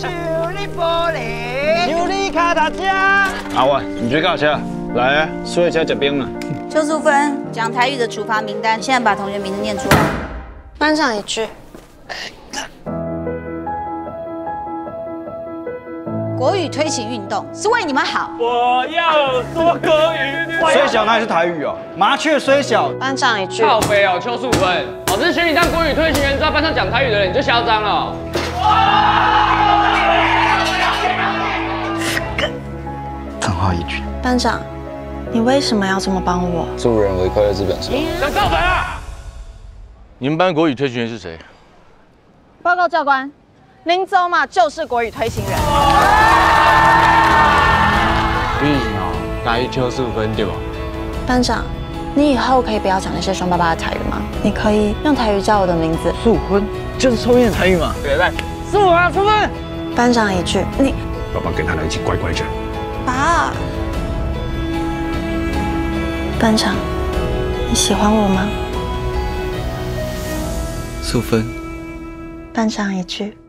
修理玻璃， 修理卡达加。 阿文，你去搞下，来啊，说一下这边了。 邱淑芬讲台语的处罚名单，现在把同学名字念出来。 班长一句。 国语推行运动是为你们好。 我要说国语。虽小那是台语哦，麻雀虽小。 班长一句。 靠北哦，邱淑芬，老师选你当国语推行员，知道班上讲台语的人你就嚣张了。 脏话一句。 班长，你为什么要这么帮我？ 助人为快乐之本是吧？ 想造反啊！ 你们班国语推行员是谁？ 报告教官，林州嘛就是国语推行人。 你台邱淑芬对吧？ 班长，你以后可以不要讲那些凶巴巴的台语吗？你可以用台语叫我的名字。 素芬就是抽烟的台语嘛。 别来， 是我啊，淑芬。 班长一句，你爸爸跟他来一起乖乖讲。 爸。班长，你喜欢我吗？ 素芬。 班长一句。